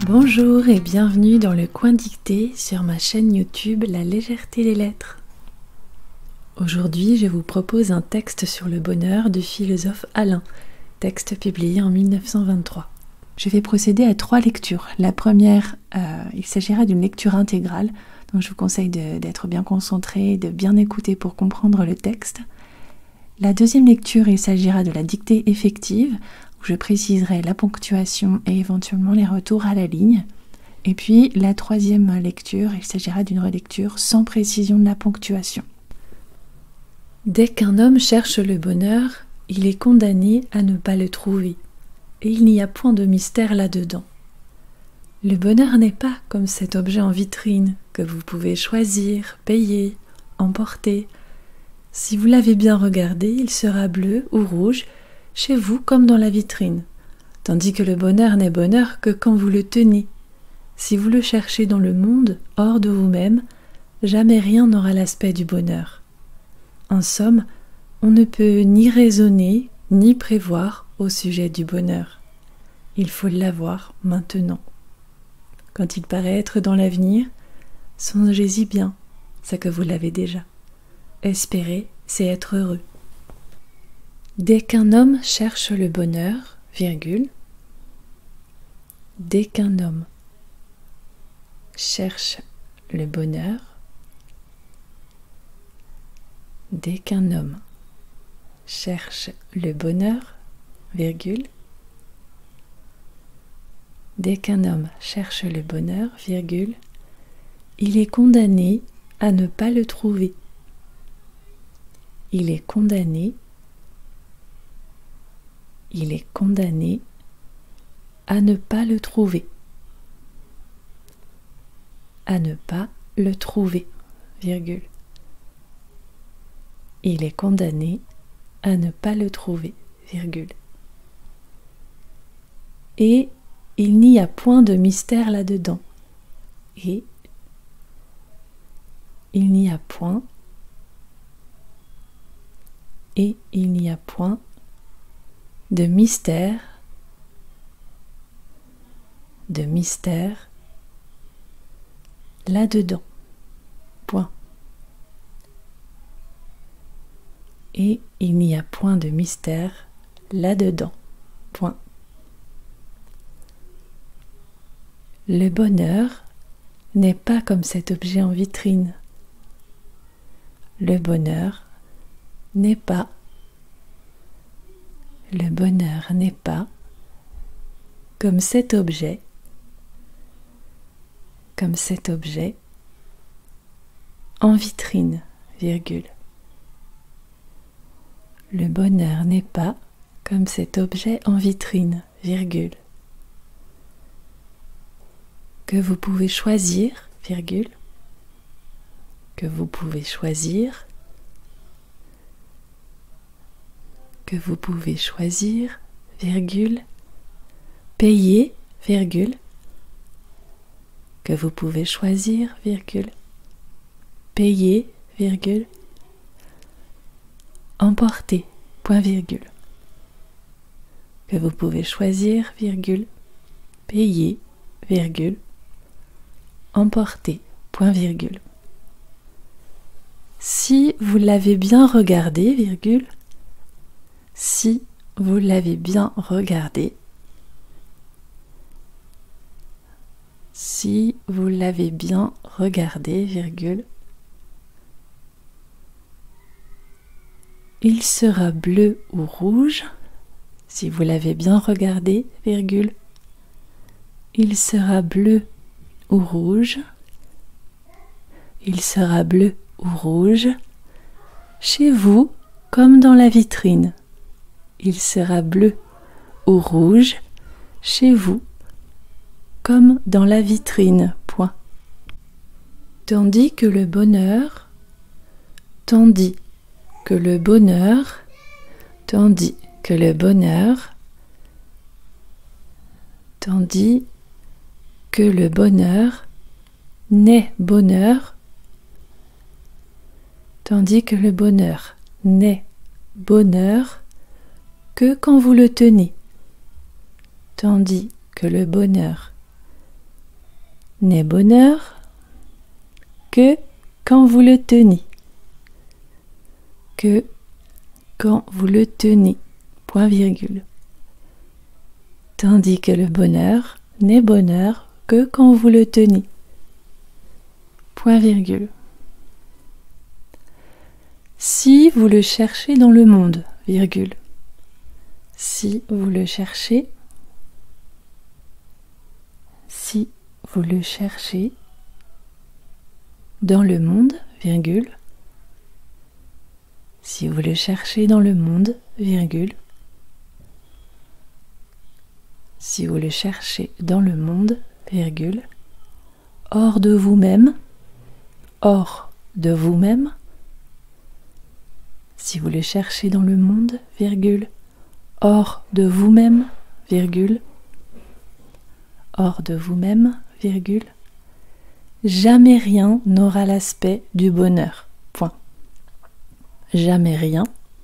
Bonjour et bienvenue dans le coin dicté sur ma chaîne YouTube La légèreté des lettres. Aujourd'hui, je vous propose un texte sur le bonheur du philosophe Alain, texte publié en 1923. Je vais procéder à 3 lectures. La première, il s'agira d'une lecture intégrale, donc je vous conseille d'être bien concentré, de bien écouter pour comprendre le texte. La deuxième lecture, il s'agira de la dictée effective, où je préciserai la ponctuation et éventuellement les retours à la ligne. Et puis la troisième lecture, il s'agira d'une relecture sans précision de la ponctuation. Dès qu'un homme cherche le bonheur, il est condamné à ne pas le trouver, et il n'y a point de mystère là-dedans. Le bonheur n'est pas comme cet objet en vitrine que vous pouvez choisir, payer, emporter. Si vous l'avez bien regardé, il sera bleu ou rouge, chez vous comme dans la vitrine, tandis que le bonheur n'est bonheur que quand vous le tenez. Si vous le cherchez dans le monde, hors de vous-même, jamais rien n'aura l'aspect du bonheur. En somme, on ne peut ni raisonner, ni prévoir au sujet du bonheur. Il faut l'avoir maintenant. Quand il paraît être dans l'avenir, songez-y bien, c'est que vous l'avez déjà. Espérer, c'est être heureux. Dès qu'un homme cherche le bonheur, virgule, dès qu'un homme cherche le bonheur, dès qu'un homme cherche le bonheur, virgule, dès qu'un homme cherche le bonheur, virgule, il est condamné à ne pas le trouver. Il est condamné à ne pas le trouver. À ne pas le trouver, virgule. Il est condamné à ne pas le trouver, virgule. Et il n'y a point de mystère là-dedans. Et il n'y a point de mystère là-dedans. Point. Et il n'y a point de mystère là-dedans. Point. Le bonheur n'est pas comme cet objet en vitrine. Le bonheur n'est pas comme cet objet en vitrine, virgule. Le bonheur n'est pas comme cet objet en vitrine, virgule. Que vous pouvez choisir, virgule. Que vous pouvez choisir. Que vous pouvez choisir, virgule. Payer, virgule. Que vous pouvez choisir, virgule. Payer, virgule. Emporter, point virgule. Que vous pouvez choisir, virgule. Payer, virgule. Emporter, point virgule. Si vous l'avez bien regardé, virgule. Si vous l'avez bien regardé. Si vous l'avez bien regardé, virgule, il sera bleu ou rouge. Si vous l'avez bien regardé, virgule, il sera bleu ou rouge. Il sera bleu ou rouge. Chez vous, comme dans la vitrine. Il sera bleu ou rouge. Chez vous, comme dans la vitrine, point. Tandis que le bonheur, tandis que le bonheur n'est bonheur, tandis que le bonheur n'est bonheur que quand vous le tenez, tandis que le bonheur n'est bonheur que quand vous le tenez. Que quand vous le tenez, point virgule. Tandis que le bonheur n'est bonheur que quand vous le tenez, point virgule. Si vous le cherchez dans le monde, virgule. Si vous le cherchez, si vous le cherchez dans le monde, virgule. Si vous le cherchez dans le monde, virgule. Si vous le cherchez dans le monde, virgule. Hors de vous-même, hors de vous-même. Si vous le cherchez dans le monde, virgule. Hors de vous-même, virgule. Hors de vous-même, virgule. Jamais rien n'aura l'aspect du bonheur. Point. Jamais rien.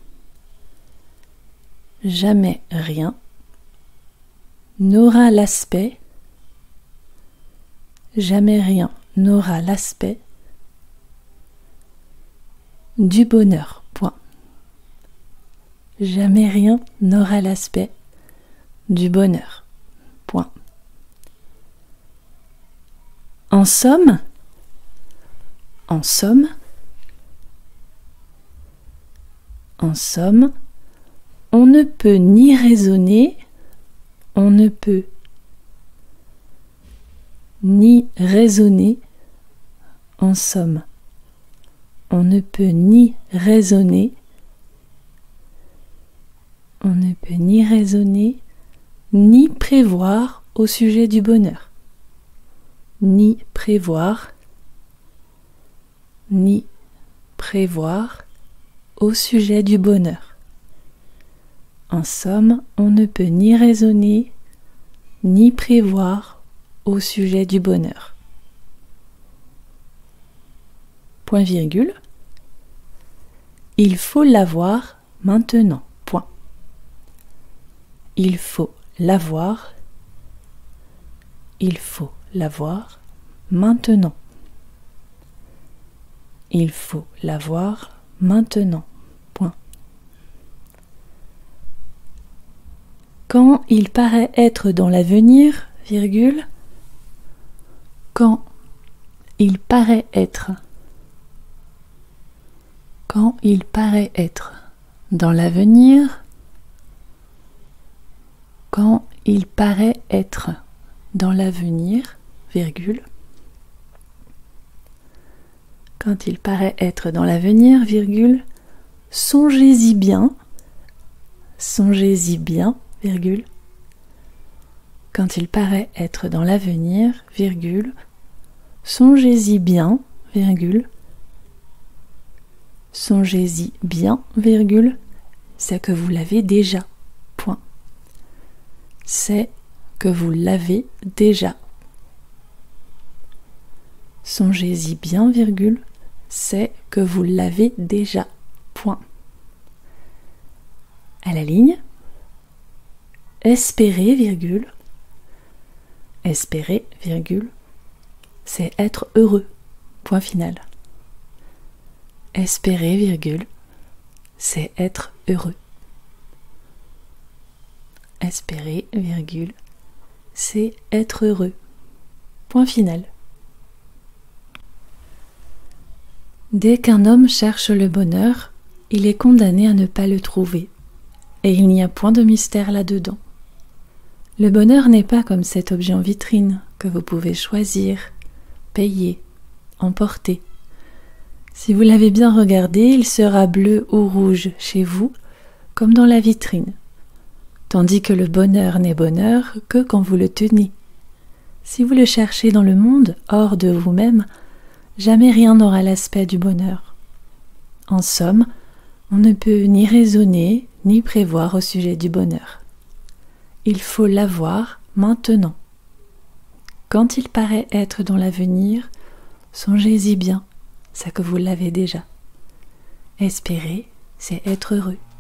Jamais rien n'aura l'aspect. Jamais rien n'aura l'aspect du bonheur. Point. Jamais rien n'aura l'aspect du bonheur. Point. En somme, en somme, on ne peut ni raisonner, on ne peut ni raisonner, en somme, on ne peut ni raisonner, on ne peut ni raisonner, ni prévoir au sujet du bonheur. Ni prévoir au sujet du bonheur. En somme, on ne peut ni raisonner, ni prévoir au sujet du bonheur. Point virgule. Il faut l'avoir maintenant. Point. Il faut l'avoir. Il faut l'avoir maintenant. Il faut l'avoir maintenant. Point. Quand il paraît être dans l'avenir, virgule, quand il paraît être, quand il paraît être dans l'avenir, quand il paraît être dans l'avenir, virgule, quand il paraît être dans l'avenir, virgule, songez-y bien, virgule, quand il paraît être dans l'avenir, virgule, songez-y bien, virgule, songez-y bien, virgule, c'est que vous l'avez déjà, point. C'est que vous l'avez déjà. Songez-y bien, virgule, c'est que vous l'avez déjà, point. À la ligne, espérer, virgule, espérer, virgule, c'est être heureux, point final. Espérer, virgule, c'est être heureux. Espérer, virgule, c'est être heureux, point final. Dès qu'un homme cherche le bonheur, il est condamné à ne pas le trouver, et il n'y a point de mystère là-dedans. Le bonheur n'est pas comme cet objet en vitrine que vous pouvez choisir, payer, emporter. Si vous l'avez bien regardé, il sera bleu ou rouge chez vous, comme dans la vitrine, tandis que le bonheur n'est bonheur que quand vous le tenez. Si vous le cherchez dans le monde, hors de vous-même, jamais rien n'aura l'aspect du bonheur. En somme, on ne peut ni raisonner, ni prévoir au sujet du bonheur. Il faut l'avoir maintenant. Quand il paraît être dans l'avenir, songez-y bien, c'est que vous l'avez déjà. Espérer, c'est être heureux.